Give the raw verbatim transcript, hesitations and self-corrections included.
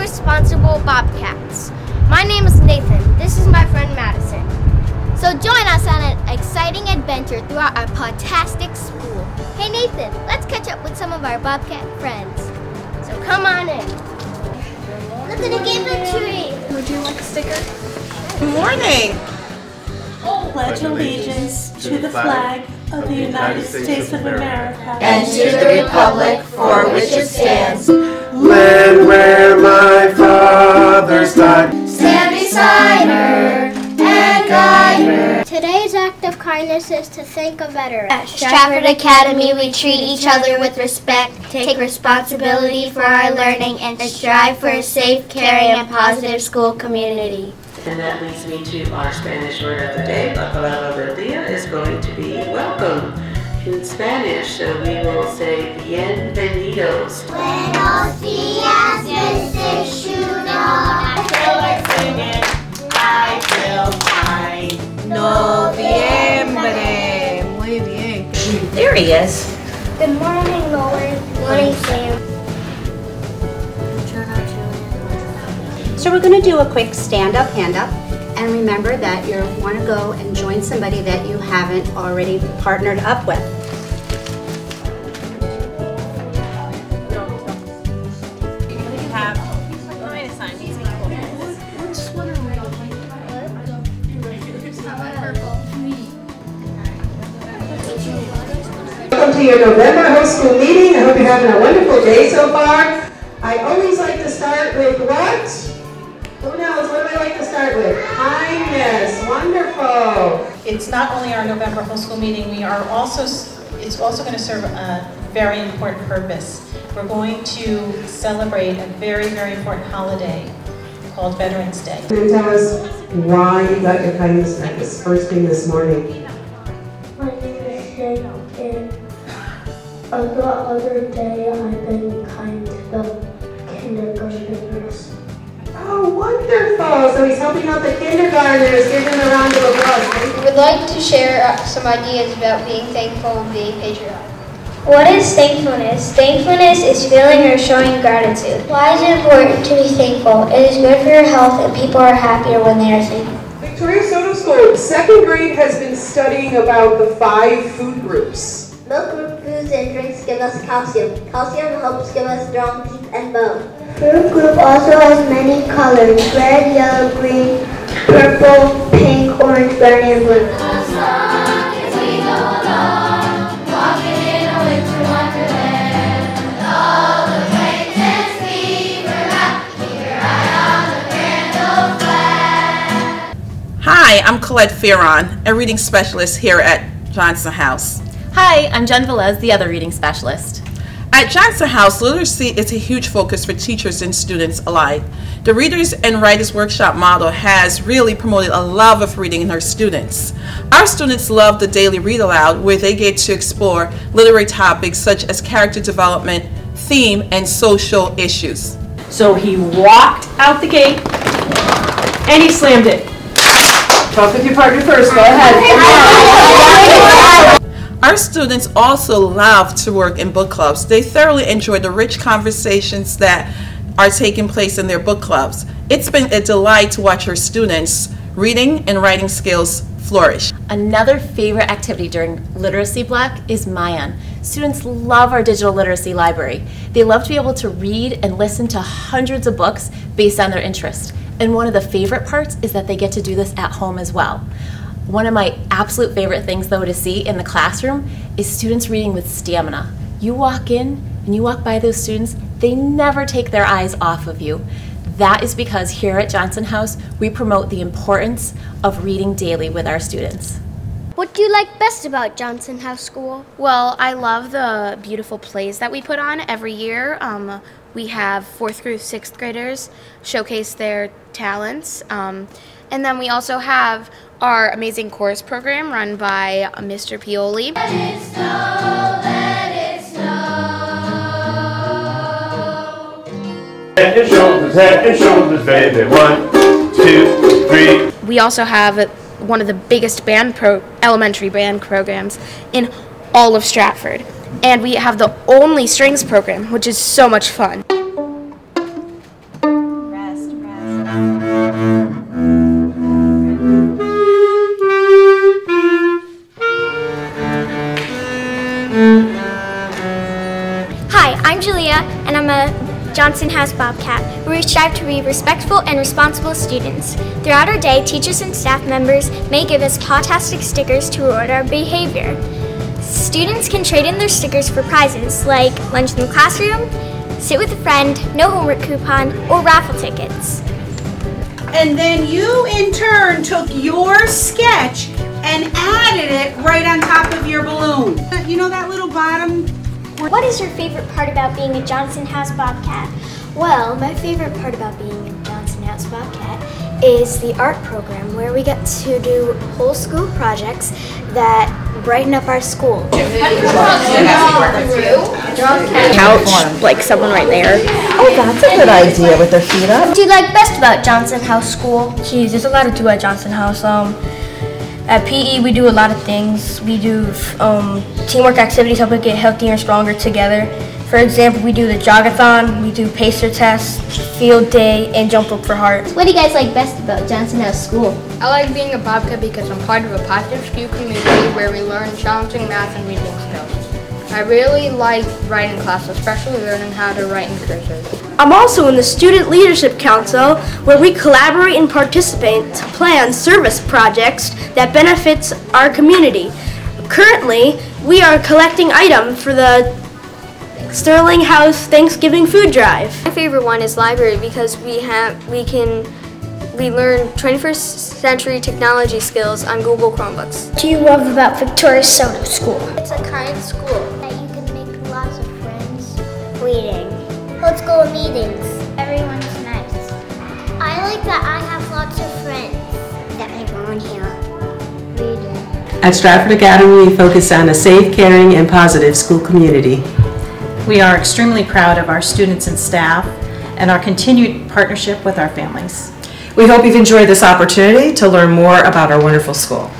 responsible Bobcats. My name is Nathan. This is my friend Madison. So join us on an exciting adventure throughout our podtastic school. Hey Nathan, let's catch up with some of our Bobcat friends. So come on in. Look at the gift tree. Would you like a sticker? Good morning. Pledge allegiance to the flag of the United States of America and to the republic for which it stands, land where my fathers died. Stand beside her and guide her. Today's act of kindness is to thank a veteran. At Stratford Academy, we treat each other with respect, take responsibility for our learning, and strive for a safe, caring, and positive school community. And that leads me to our Spanish word of the day. La palabra del día is going to be welcome. In Spanish, so we will say bienvenidos. Buenos días, Mister Shuno. I feel like singing. I feel fine. Noviembre. Muy bien. There he is. Good morning, Lois. Good morning, Sam. So we're going to do a quick stand-up, hand-up, and remember that you want to go and join somebody that you haven't already partnered up with. Welcome to your November high school meeting. I hope you're having a wonderful day so far. I always like to start with what? Who knows? What do I like to start with? Kindness. Wonderful. It's not only our November whole school meeting, we are also, it's also going to serve a very important purpose. We're going to celebrate a very, very important holiday called Veterans Day. Can you tell us why you got your kindness practice first thing this morning? My name is Jay, and uh, the other day I've been kind to the kindergartners. Oh, wonderful! So he's helping out the kindergartners. Give him a round of applause. We would like to share uh, some ideas about being thankful and being patriotic. What is thankfulness? Thankfulness is feeling or showing gratitude. Why is it important to be thankful? It is good for your health, and people are happier when they are thankful. Victoria Soto School, second grade has been studying about the five food groups. Milk group foods and drinks give us calcium. Calcium helps give us strong teeth and bone. Fruit group also has many colors: red, yellow, green, purple, pink, orange, brown, and blue. As long as we go along, walking in a winter wonderland, with all the acquaintance we forgot, keep your eye on the grand old flag. Hi, I'm Colette Ferron, a reading specialist here at Johnson House. Hi, I'm Jen Velez, the other reading specialist. At Johnson House, literacy is a huge focus for teachers and students alike. The Readers and Writers Workshop model has really promoted a love of reading in our students. Our students love the daily read aloud, where they get to explore literary topics such as character development, theme, and social issues. So he walked out the gate and he slammed it. Talk with your partner first. Go ahead. Our students also love to work in book clubs. They thoroughly enjoy the rich conversations that are taking place in their book clubs. It's been a delight to watch our students' reading and writing skills flourish. Another favorite activity during Literacy Block is Mayan. Students love our digital literacy library. They love to be able to read and listen to hundreds of books based on their interest. And one of the favorite parts is that they get to do this at home as well. One of my absolute favorite things, though, to see in the classroom is students reading with stamina. You walk in and you walk by those students, they never take their eyes off of you. That is because here at Johnson House, we promote the importance of reading daily with our students. What do you like best about Johnson House School? Well, I love the beautiful plays that we put on every year. Um, we have fourth through sixth graders showcase their talents. Um, and then we also have our amazing chorus program run by Mister Pioli. Let it snow, let it snow. Head and shoulders, head and shoulders, baby. One, two, three. We also have one of the biggest band pro elementary band programs in all of Stratford. And we have the only strings program, which is so much fun. Johnson House Bobcat, where we strive to be respectful and responsible students. Throughout our day, teachers and staff members may give us Podtastic stickers to reward our behavior. Students can trade in their stickers for prizes like lunch in the classroom, sit with a friend, no homework coupon, or raffle tickets. And then you, in turn, took your sketch and added it right on top of your balloon. You know that little bottom? What is your favorite part about being a Johnson House Bobcat? Well, my favorite part about being a Johnson House Bobcat is the art program, where we get to do whole school projects that brighten up our school. Couch, like someone right there. Oh, that's a good idea with their feet up. What do you like best about Johnson House School? Geez, there's a lot to do at Johnson House. Um, at P E, we do a lot of things. We do um, teamwork activities, help us get healthier and stronger together. For example, we do the jogathon, we do pacer tests, field day, and jump rope for heart. What do you guys like best about Johnson House School? I like being a Bobcat because I'm part of a positive school community where we learn challenging math and reading skills. I really like writing class, especially learning how to write in cursive. I'm also in the Student Leadership Council, where we collaborate and participate to plan service projects that benefits our community. Currently, we are collecting items for the Sterling House Thanksgiving food drive. My favorite one is library because we have we can we learn twenty-first century technology skills on Google Chromebooks. What do you love about Victoria Soto School? It's a kind school that you can make lots of friends. Reading. Let's go to meetings. Everyone's nice. I like that I have lots of friends. That I volunteer. Reading. At Stratford Academy, we focus on a safe, caring, and positive school community. We are extremely proud of our students and staff and our continued partnership with our families. We hope you've enjoyed this opportunity to learn more about our wonderful school.